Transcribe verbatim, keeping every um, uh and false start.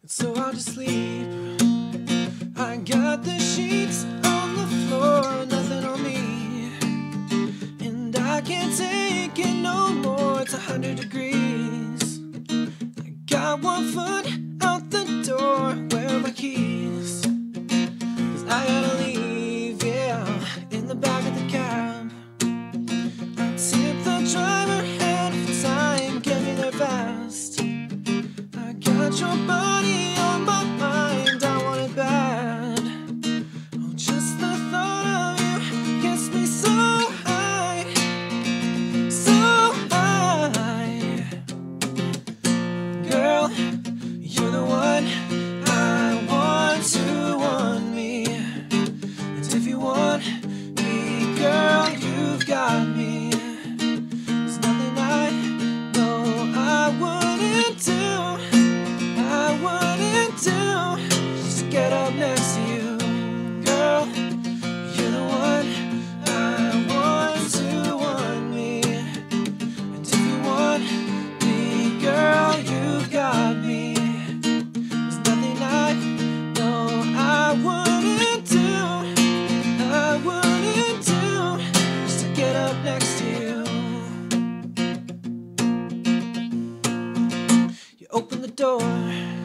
It's so hard to sleep. I got the sheets on the floor, nothing on me, and I can't take it no more. It's a hundred degrees. I got one foot out the door. Where are my keys? 'Cause I gotta leave, yeah, in the back of the cab. I tip the driver hand for time, get me there fast. I got your body on my mind, I want it bad. Oh, just the thought of you gets me so high, so high. Girl, you're the one I want to want me. And if you want me, girl, you've got me. There's nothing I know I wouldn't do, I wouldn't do, just to get up next to you. Girl, you're the one I want to want me. And if you want me, girl, you've got me. There's nothing I know I wouldn't do, I wouldn't do, just to get up next to you. You open the door,